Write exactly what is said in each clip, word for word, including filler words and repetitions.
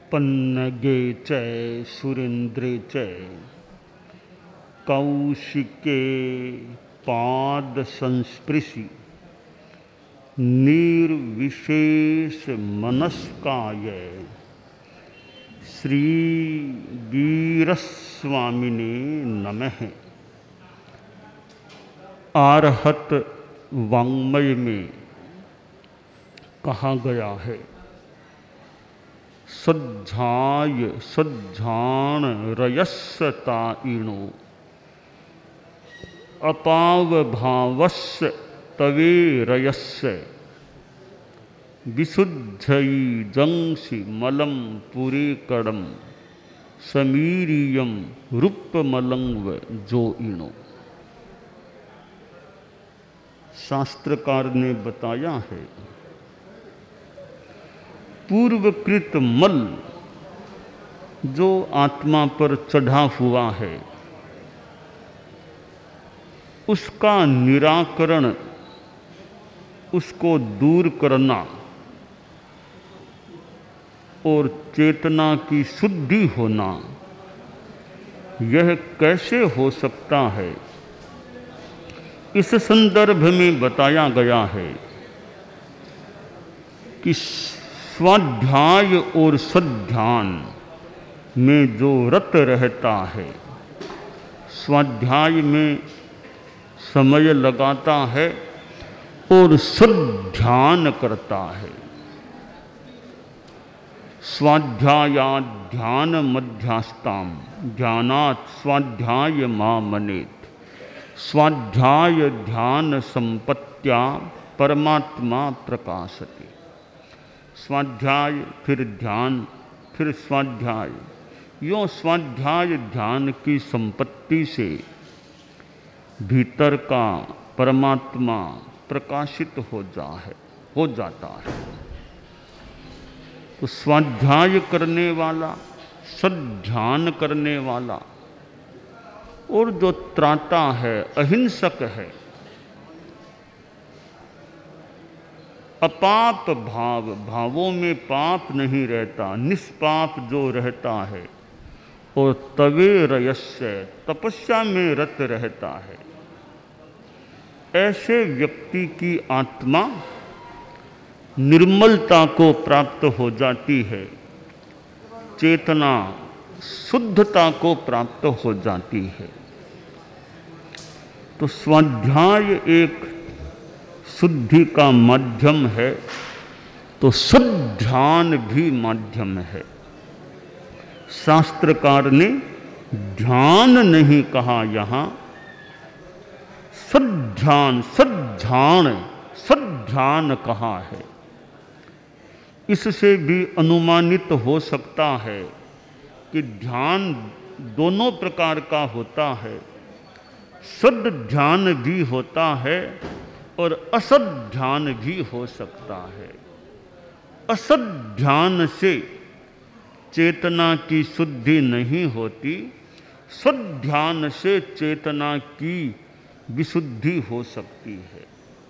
पन्नगे च सुरेन्द्रे च कौशिके पाद संस्पृशि निर्विशेष मनस्काय श्री वीरस्वामिने नमः। आरहत वाङ्मय में कहा गया है, सज्झाय सज्झाण रयस्सताइणो अपाव भावस्य तवे रयस्य विशुद्धई जंसि मलम पुरे कड़म समीरियम रूपमलंग जो इणो। शास्त्रकार ने बताया है, पूर्वकृत मल जो आत्मा पर चढ़ा हुआ है उसका निराकरण, उसको दूर करना और चेतना की शुद्धि होना, यह कैसे हो सकता है? इस संदर्भ में बताया गया है कि स्वाध्याय और सध्यान में जो रत रहता है, स्वाध्याय में समय लगाता है और सध्यान करता है। स्वाध्यायाध्यान मध्यस्थाम ध्यानात् स्वाध्याय मामनेत। स्वाध्याय ध्यान संपत्त्या परमात्मा प्रकाशते। स्वाध्याय फिर ध्यान फिर स्वाध्याय, यों स्वाध्याय ध्यान की संपत्ति से भीतर का परमात्मा प्रकाशित हो जा है हो जाता है। तो स्वाध्याय करने वाला, सध्यान करने वाला और जो त्राता है, अहिंसक है, अपाप भाव, भावों में पाप नहीं रहता, निष्पाप जो रहता है, और तवे रयस्य तपस्या में रत रहता है, ऐसे व्यक्ति की आत्मा निर्मलता को प्राप्त हो जाती है, चेतना शुद्धता को प्राप्त हो जाती है। तो स्वाध्याय एक शुद्धि का माध्यम है, तो सध्यान भी माध्यम है। शास्त्रकार ने ध्यान नहीं कहा, यहाँ सध्यान, सध्यान, सध्यान कहा है। इससे भी अनुमानित हो सकता है कि ध्यान दोनों प्रकार का होता है, सद ध्यान भी होता है और असद ध्यान भी हो सकता है। असद ध्यान से चेतना की शुद्धि नहीं होती, सद ध्यान से चेतना की विशुद्धि हो सकती है।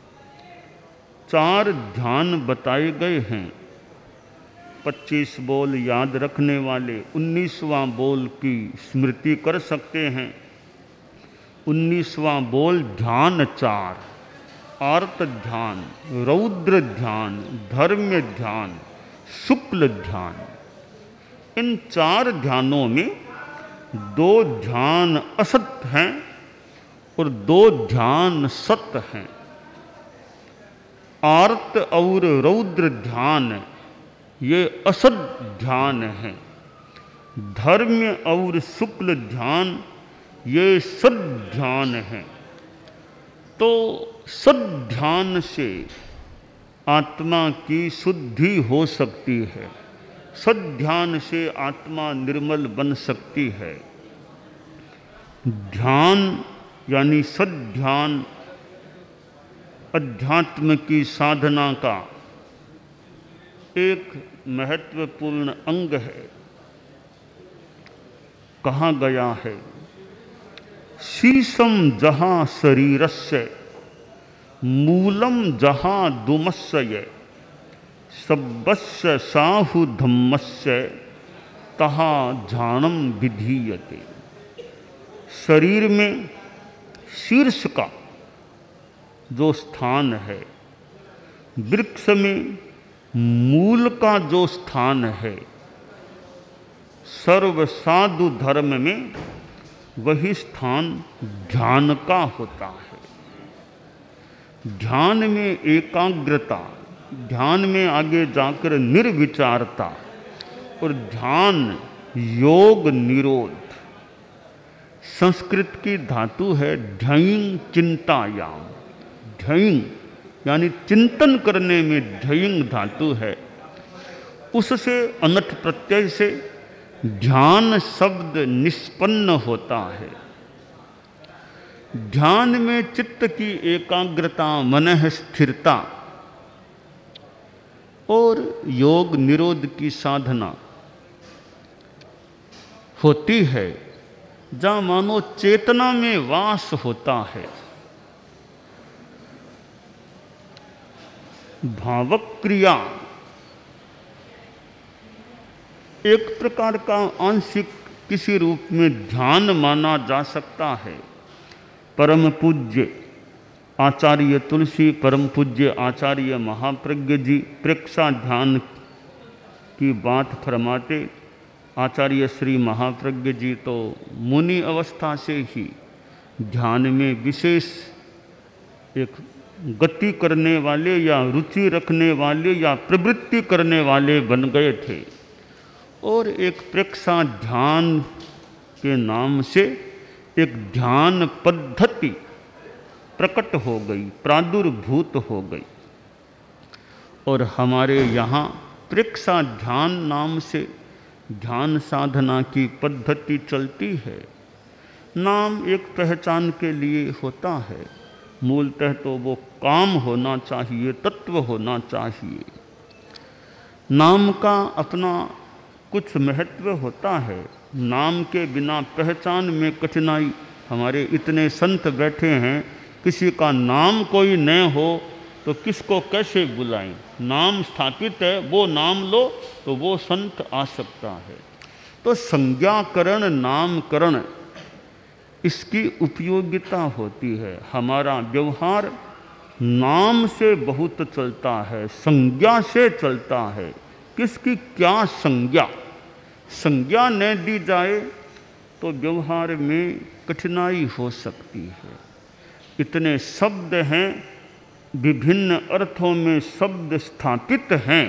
चार ध्यान बताए गए हैं। पच्चीस बोल याद रखने वाले उन्नीसवां बोल की स्मृति कर सकते हैं। उन्नीसवां बोल ध्यान चार, आर्त ध्यान, रौद्र ध्यान, धर्म्य ध्यान, शुक्ल ध्यान। इन चार ध्यानों में दो ध्यान असत हैं और दो ध्यान सत हैं। आर्त और रौद्र ध्यान ये असत ध्यान है। धर्म्य और शुक्ल ध्यान ये सद ध्यान है। तो सद ध्यान से आत्मा की शुद्धि हो सकती है, सद ध्यान से आत्मा निर्मल बन सकती है। ध्यान यानी सद ध्यान अध्यात्म की साधना का एक महत्वपूर्ण अंग है। कहा गया है, शीशम जहाँ शरीरस्य मूलम जहाँ दुमस्य सब्बस्य साहु धम्मस्य तहा ध्यानम विधीयते। शरीर में शीर्ष का जो स्थान है, वृक्ष में मूल का जो स्थान है, सर्व साधु धर्म में वही स्थान ध्यान का होता है। ध्यान में एकाग्रता, ध्यान में आगे जाकर निर्विचारता, और ध्यान योग निरोध। संस्कृत की धातु है ढयिंग चिंतायाम। ढयिंग यानी चिंतन करने में ढयिंग धातु है। उससे अनठ प्रत्यय से ध्यान शब्द निष्पन्न होता है। ध्यान में चित्त की एकाग्रता, मनः स्थिरता और योग निरोध की साधना होती है, जहाँ मानो चेतना में वास होता है। भावक क्रिया एक प्रकार का आंशिक किसी रूप में ध्यान माना जा सकता है। परम पूज्य आचार्य तुलसी, परम पूज्य आचार्य महाप्रज्ञ जी प्रेक्षा ध्यान की बात फरमाते। आचार्य श्री महाप्रज्ञ जी तो मुनि अवस्था से ही ध्यान में विशेष एक गति करने वाले या रुचि रखने वाले या प्रवृत्ति करने वाले बन गए थे, और एक प्रेक्षा ध्यान के नाम से एक ध्यान पद्धति प्रकट हो गई, प्रादुर्भूत हो गई। और हमारे यहाँ प्रेक्षा ध्यान नाम से ध्यान साधना की पद्धति चलती है। नाम एक पहचान के लिए होता है, मूलतः तो वो काम होना चाहिए, तत्व होना चाहिए। नाम का अपना कुछ महत्व होता है। नाम के बिना पहचान में कठिनाई। हमारे इतने संत बैठे हैं, किसी का नाम कोई न हो तो किसको कैसे बुलाएं? नाम स्थापित है, वो नाम लो तो वो संत आ सकता है। तो संज्ञाकरण, नामकरण, इसकी उपयोगिता होती है। हमारा व्यवहार नाम से बहुत चलता है, संज्ञा से चलता है। किसकी क्या संज्ञा? संज्ञा न दी जाए तो व्यवहार में कठिनाई हो सकती है। इतने शब्द हैं, विभिन्न अर्थों में शब्द स्थापित हैं।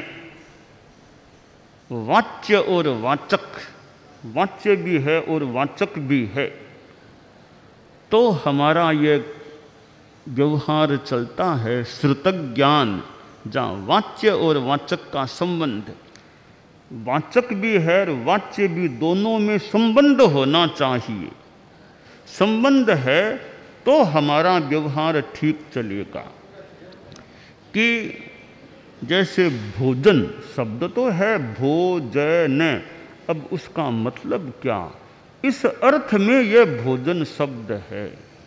वाच्य और वाचक, वाच्य भी है और वाचक भी है। तो हमारा ये व्यवहार चलता है श्रुतज्ञान, जहाँ वाच्य और वाचक का संबंध, वाचक भी है और वाच्य भी, दोनों में संबंध होना चाहिए। संबंध है तो हमारा व्यवहार ठीक चलेगा। कि जैसे भोजन शब्द तो है भोजन, अब उसका मतलब क्या? इस अर्थ में यह भोजन शब्द है।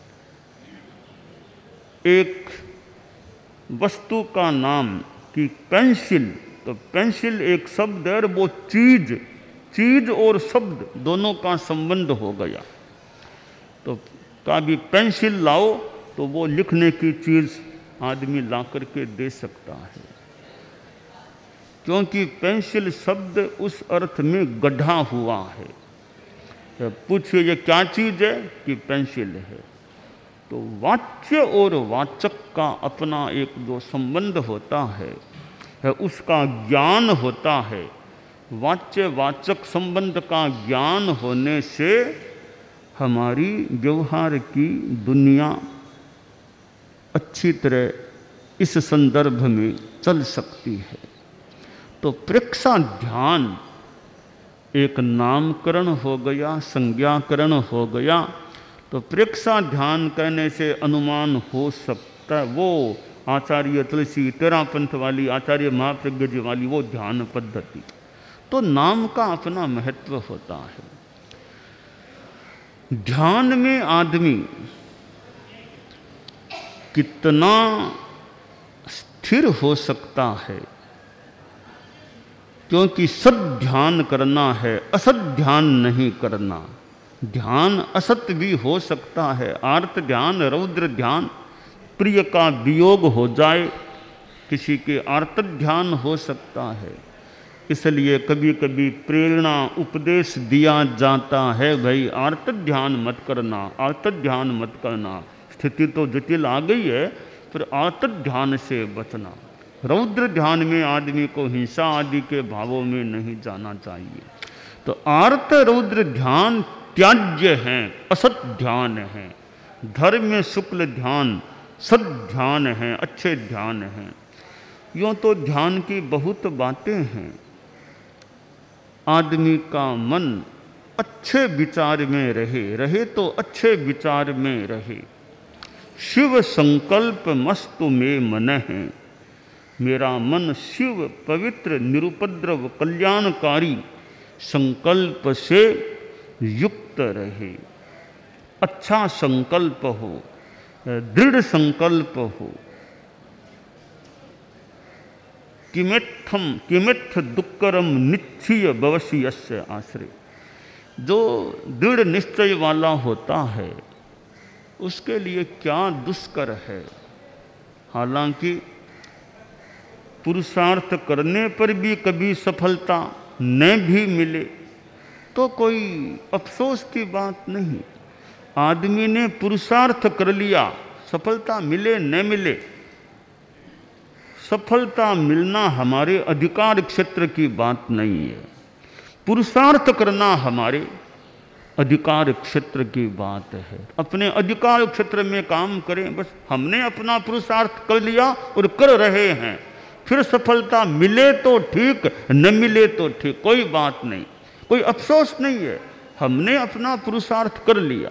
एक वस्तु का नाम कि पेंसिल, तो पेंसिल एक शब्द है, और वो चीज, चीज और शब्द दोनों का संबंध हो गया। तो कभी पेंसिल लाओ तो वो लिखने की चीज़ आदमी ला करके दे सकता है, क्योंकि पेंसिल शब्द उस अर्थ में गढ़ा हुआ है। तो पूछिए ये क्या चीज़ है? कि पेंसिल है। तो वाच्य और वाचक का अपना एक जो संबंध होता है, है उसका ज्ञान होता है। वाच्य वाचक संबंध का ज्ञान होने से हमारी व्यवहार की दुनिया अच्छी तरह इस संदर्भ में चल सकती है। तो प्रेक्षा ध्यान एक नामकरण हो गया, संज्ञाकरण हो गया। तो प्रेक्षा ध्यान कहने से अनुमान हो सकता है वो आचार्य तुलसी तेरा पंथ वाली, आचार्य महाप्रज्ञ जी वाली वो ध्यान पद्धति। तो नाम का अपना महत्व होता है। ध्यान में आदमी कितना स्थिर हो सकता है, क्योंकि सद ध्यान करना है, असत ध्यान नहीं करना। ध्यान असत भी हो सकता है, आर्त ध्यान, रौद्र ध्यान, प्रिय का वियोग हो जाए, किसी के आर्त ध्यान हो सकता है। इसलिए कभी कभी प्रेरणा उपदेश दिया जाता है, भाई आर्त ध्यान मत करना, आर्त ध्यान मत करना। स्थिति तो जटिल आ गई है, फिर आर्त ध्यान से बचना। रौद्र ध्यान में आदमी को हिंसा आदि के भावों में नहीं जाना चाहिए। तो आर्त रौद्र ध्यान त्याज्य हैं, असत ध्यान है। धर्म में शुक्ल ध्यान सद ध्यान है, अच्छे ध्यान हैं। यूँ तो ध्यान की बहुत बातें हैं। आदमी का मन अच्छे विचार में रहे, रहे तो अच्छे विचार में रहे। शिव संकल्प मस्तु में मन है, मेरा मन शिव पवित्र निरुपद्रव कल्याणकारी संकल्प से युक्त रहे। अच्छा संकल्प हो, दृढ़ संकल्प हो। किमेत्थम किमेत्थ दुक्करम निश्चय भवसि यस्य आश्रय। जो दृढ़ निश्चय वाला होता है उसके लिए क्या दुष्कर है। हालांकि पुरुषार्थ करने पर भी कभी सफलता न भी मिले तो कोई अफसोस की बात नहीं। आदमी ने पुरुषार्थ कर लिया, सफलता मिले न मिले, सफलता मिलना हमारे अधिकार क्षेत्र की बात नहीं है। पुरुषार्थ करना हमारे अधिकार क्षेत्र की बात है। अपने अधिकार क्षेत्र में काम करें, बस हमने अपना पुरुषार्थ कर लिया और कर रहे हैं। फिर सफलता मिले तो ठीक, न मिले तो ठीक, कोई बात नहीं, कोई अफसोस नहीं है। हमने अपना पुरुषार्थ कर लिया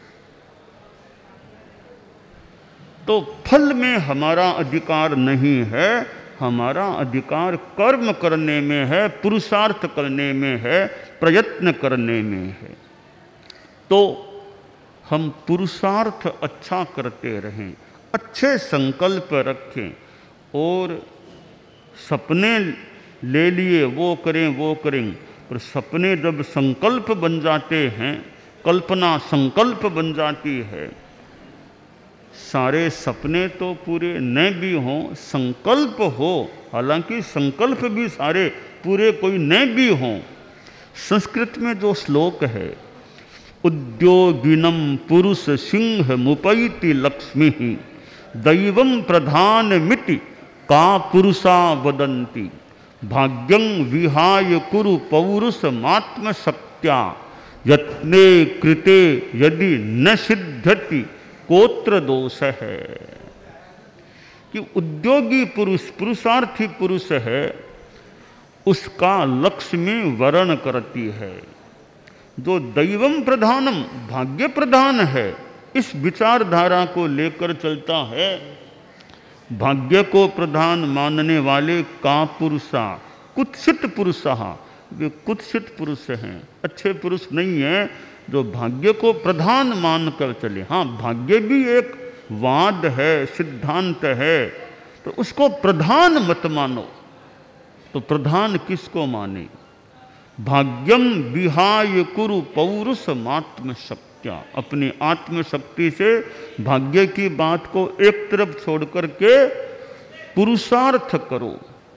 तो फल में हमारा अधिकार नहीं है। हमारा अधिकार कर्म करने में है, पुरुषार्थ करने में है, प्रयत्न करने में है। तो हम पुरुषार्थ अच्छा करते रहें, अच्छे संकल्प रखें और सपने ले लिए वो करें वो करें, पर सपने जब संकल्प बन जाते हैं, कल्पना संकल्प बन जाती है, सारे सपने तो पूरे न भी हों, संकल्प हो, हालांकि संकल्प भी सारे पूरे कोई न भी हों। संस्कृत में जो श्लोक है, उद्योगिनम पुरुष सिंह मुपैति लक्ष्मी दैवं प्रधानमिति का पुरुषा वदन्ति भाग्यं विहाय कुरु पौरुषमात्म शक्त्या यत्ने कृते यदि न सिद्धति कोत्र दोष है। कि उद्योगी पुरुष, पुरुषार्थी पुरुष है, उसका लक्ष्य में वर्ण करती है। जो दैवम प्रधानम, भाग्य प्रधान है, इस विचारधारा को लेकर चलता है। भाग्य को प्रधान मानने वाले का पुरुषा कुत्सित पुरुषा, वे कुत्सित पुरुष हैं, अच्छे पुरुष नहीं हैं जो भाग्य को प्रधान मानकर चले। हाँ, भाग्य भी एक वाद है, सिद्धांत है, तो उसको प्रधान मत मानो। तो प्रधान किसको माने? भाग्यम विहाय कुरु पौरुषमात्म शक्त्या, अपनी आत्मशक्ति से भाग्य की बात को एक तरफ छोड़ करके पुरुषार्थ करो।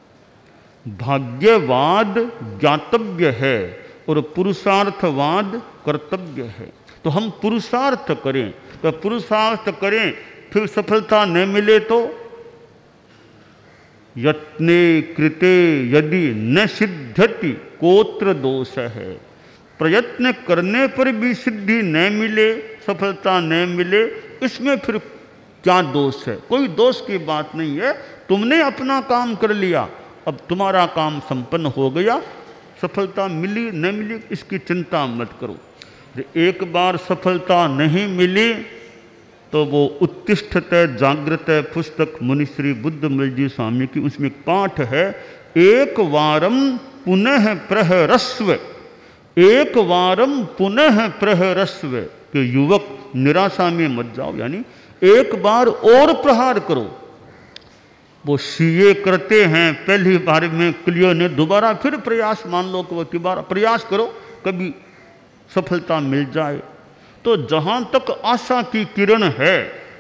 भाग्यवाद ज्ञातव्य है और पुरुषार्थवाद कर्तव्य है। तो हम पुरुषार्थ करें, तो पुरुषार्थ करें, फिर सफलता न मिले तो यत्ने कृते यदि न सिद्धति कोत्र दोष है। प्रयत्न करने पर भी सिद्धि न मिले, सफलता न मिले, इसमें फिर क्या दोष है? कोई दोष की बात नहीं है। तुमने अपना काम कर लिया, अब तुम्हारा काम संपन्न हो गया, सफलता मिली न मिली इसकी चिंता मत करो। एक बार सफलता नहीं मिली तो वो उत्तिष्ठते जागृते पुस्तक मुनिश्री बुद्धमल जी स्वामी की, उसमें एक पाठ है, एक वारम पुनः प्रहरस्व, एक वारम पुनः प्रहरस्व, कि युवक निराशा में मत जाओ, यानी एक बार और प्रहार करो। वो सीए करते हैं, पहली बार में क्लियर ने दोबारा फिर प्रयास, मान लो कि वो दोबारा प्रयास करो, कभी सफलता मिल जाए। तो जहाँ तक आशा की किरण है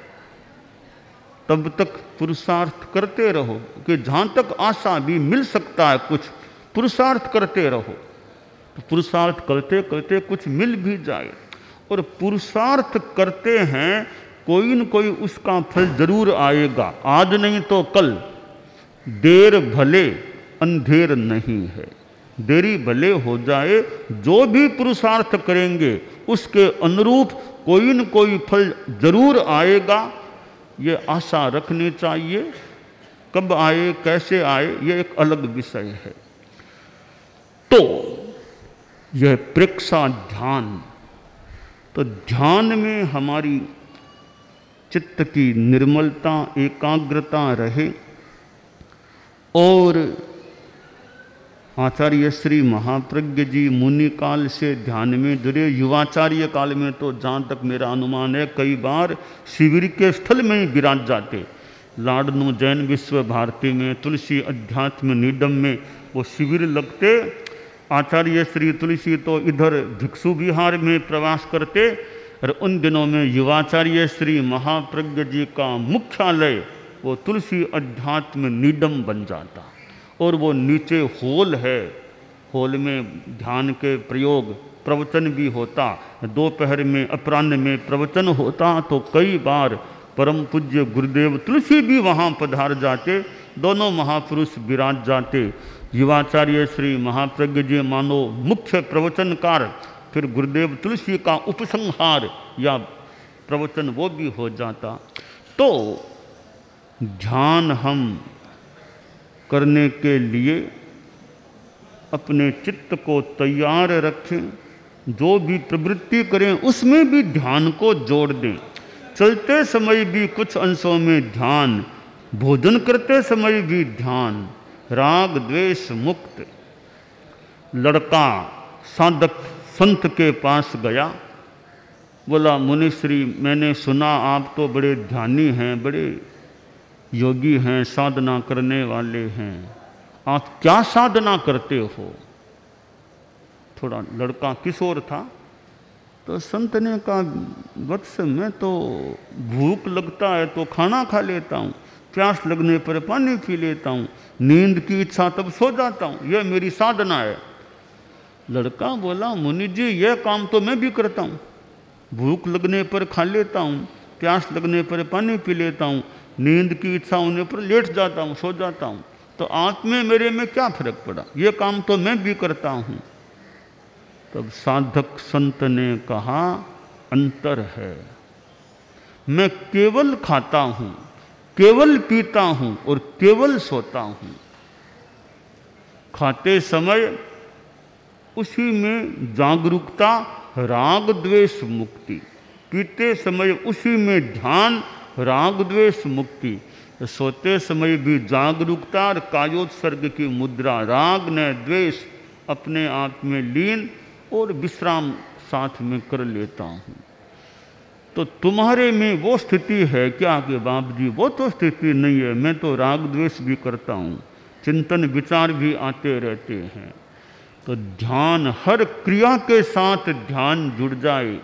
तब तक पुरुषार्थ करते रहो, कि जहाँ तक आशा भी मिल सकता है कुछ, पुरुषार्थ करते रहो। तो पुरुषार्थ करते करते कुछ मिल भी जाए, और पुरुषार्थ करते हैं कोई न कोई उसका फल जरूर आएगा, आज नहीं तो कल। देर भले अंधेर नहीं है, देरी भले हो जाए, जो भी पुरुषार्थ करेंगे उसके अनुरूप कोई न कोई फल जरूर आएगा, ये आशा रखनी चाहिए। कब आए कैसे आए ये एक अलग विषय है। तो यह प्रेक्षा ध्यान, तो ध्यान में हमारी चित्त की निर्मलता, एकाग्रता रहे। और आचार्य श्री महाप्रज्ञ जी मुनि काल से ध्यान में जुड़े, युवाचार्य काल में तो जहाँ तक मेरा अनुमान है कई बार शिविर के स्थल में ही विराज जाते। लाडनू जैन विश्व भारती में, तुलसी अध्यात्म नीडम में वो शिविर लगते। आचार्य श्री तुलसी तो इधर भिक्षु विहार में प्रवास करते, और उन दिनों में युवाचार्य श्री महाप्रज्ञ जी का मुख्यालय वो तुलसी अध्यात्म नीडम बन जाता। और वो नीचे हॉल है, हॉल में ध्यान के प्रयोग, प्रवचन भी होता। दोपहर में अपराह्न में प्रवचन होता, तो कई बार परम पूज्य गुरुदेव तुलसी भी वहाँ पधार जाते, दोनों महापुरुष विराज जाते। युवाचार्य श्री महाप्रज्ञ जी मानो मुख्य प्रवचनकार, फिर गुरुदेव तुलसी का उपसंहार या प्रवचन वो भी हो जाता। तो ध्यान हम करने के लिए अपने चित्त को तैयार रखें, जो भी प्रवृत्ति करें उसमें भी ध्यान को जोड़ दें। चलते समय भी कुछ अंशों में ध्यान, भोजन करते समय भी ध्यान, राग द्वेष मुक्त। लड़का साधक संत के पास गया, बोला मुनिश्री मैंने सुना आप तो बड़े ध्यानी हैं, बड़े योगी हैं, साधना करने वाले हैं, आप क्या साधना करते हो? थोड़ा लड़का किशोर था, तो संत ने कहा वत्स मैं तो भूख लगता है तो खाना खा लेता हूँ, प्यास लगने पर पानी पी लेता हूँ, नींद की इच्छा तब सो जाता हूँ, यह मेरी साधना है। लड़का बोला मुनि जी यह काम तो मैं भी करता हूँ, भूख लगने पर खा लेता हूँ, प्यास लगने पर पानी पी लेता हूँ, नींद की इच्छा होने पर लेट जाता हूँ, सो जाता हूँ, तो आप में मेरे में क्या फर्क पड़ा, ये काम तो मैं भी करता हूँ। तब साधक संत ने कहा अंतर है, मैं केवल खाता हूँ, केवल पीता हूँ और केवल सोता हूँ। खाते समय उसी में जागरूकता, राग द्वेष मुक्ति, पीते समय उसी में ध्यान, राग द्वेष मुक्ति, सोते समय भी जागरूकता और कायोत्सर्ग की मुद्रा, राग न द्वेष अपने आप में लीन और विश्राम साथ में कर लेता हूँ। तो तुम्हारे में वो स्थिति है क्या कि बाप जी वो तो स्थिति नहीं है, मैं तो राग द्वेष भी करता हूँ, चिंतन विचार भी आते रहते हैं। तो ध्यान, हर क्रिया के साथ ध्यान जुड़ जाए।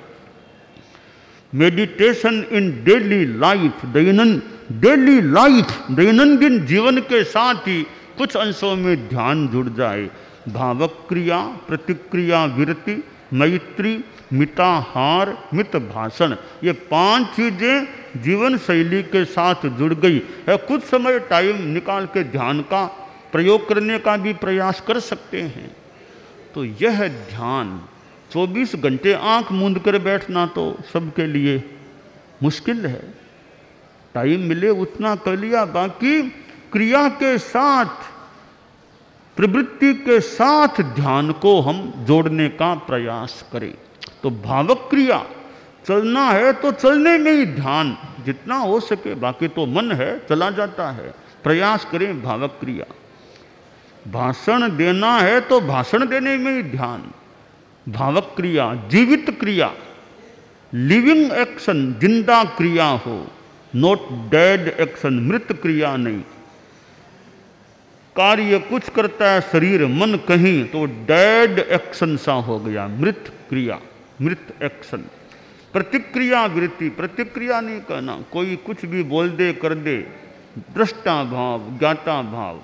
मेडिटेशन इन डेली लाइफ, दैनंदिन डेली लाइफ, दैनंदिन जीवन के साथ ही कुछ अंशों में ध्यान जुड़ जाए। भावक क्रिया, प्रतिक्रिया विरति, मैत्री, मिताहार, मित भाषण, ये पांच चीजें जीवन शैली के साथ जुड़ गई है। कुछ समय टाइम निकाल के ध्यान का प्रयोग करने का भी प्रयास कर सकते हैं। तो यह ध्यान चौबीस घंटे आंख मूंद कर बैठना तो सबके लिए मुश्किल है, टाइम मिले उतना कर लिया, बाकी क्रिया के साथ, प्रवृत्ति के साथ ध्यान को हम जोड़ने का प्रयास करें। तो भावक क्रिया, चलना है तो चलने में ही ध्यान जितना हो सके, बाकी तो मन है चला जाता है, प्रयास करें भावक क्रिया। भाषण देना है तो भाषण देने में ही ध्यान, भावक क्रिया। जीवित क्रिया, लिविंग एक्शन, जिंदा क्रिया हो, नॉट डेड एक्शन, मृत क्रिया नहीं। कार्य कुछ करता है शरीर मन कहीं, तो डेड एक्शन सा हो गया, मृत क्रिया, मृत एक्शन। प्रतिक्रिया वृत्ति, प्रतिक्रिया नहीं करना, कोई कुछ भी बोल दे कर दे, दृष्टा भाव, ज्ञाता भाव,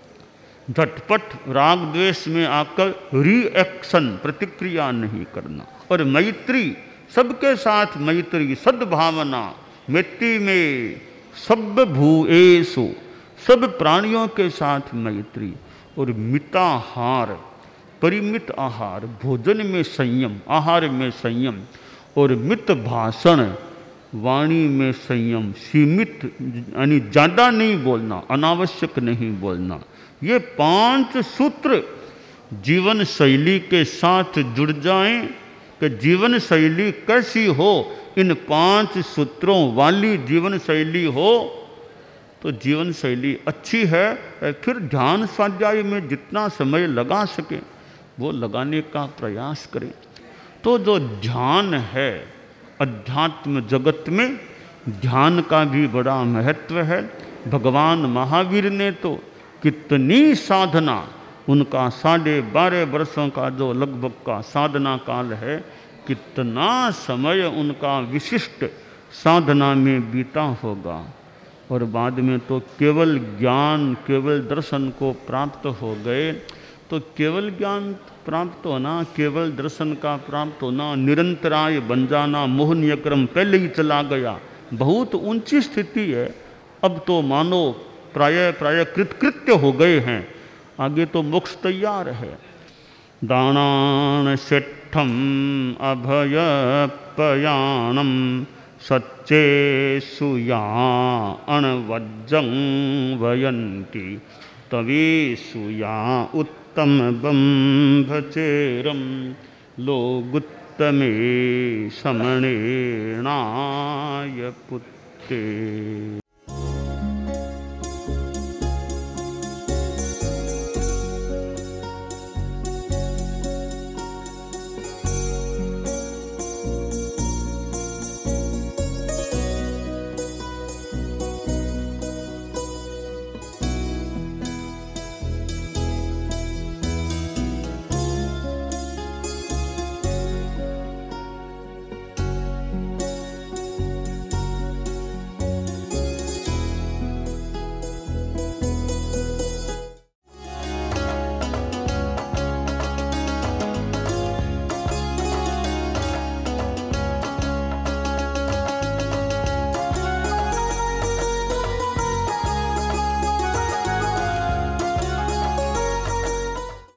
झटपट राग द्वेष में आकर रिएक्शन, प्रतिक्रिया नहीं करना। और मैत्री, सबके साथ मैत्री, सद्भावना, मैत्री में सब भूएषु, सब प्राणियों के साथ मैत्री। और मिताहार, परिमित आहार, भोजन में संयम, आहार में संयम। और मित भाषण, वाणी में संयम, सीमित यानी ज़्यादा नहीं बोलना, अनावश्यक नहीं बोलना। ये पांच सूत्र जीवन शैली के साथ जुड़ जाएं कि जीवन शैली कैसी हो, इन पांच सूत्रों वाली जीवन शैली हो तो जीवन शैली अच्छी है। फिर ध्यान स्वाध्याय में जितना समय लगा सके वो लगाने का प्रयास करें। तो जो ध्यान है, अध्यात्म जगत में ध्यान का भी बड़ा महत्व है। भगवान महावीर ने तो कितनी साधना, उनका साढ़े बारह वर्षों का जो लगभग का साधना काल है, कितना समय उनका विशिष्ट साधना में बीता होगा। और बाद में तो केवल ज्ञान, केवल दर्शन को प्राप्त हो गए। तो केवल ज्ञान प्राप्त होना, केवल दर्शन का प्राप्त होना, निरंतराय बन जाना, मोहनीय क्रम पहले ही चला गया, बहुत ऊंची स्थिति है। अब तो मानो प्राय प्राय कृतकृत्य हो गए हैं, आगे तो मोक्ष तैयार है। दानान शिष्ठम अभय पयाणम सच्चे सुया अणवज्जं वयंती तवे सुया उत्तम बंभचेरम लोगुत्तमे समणेनाय पुत्ते।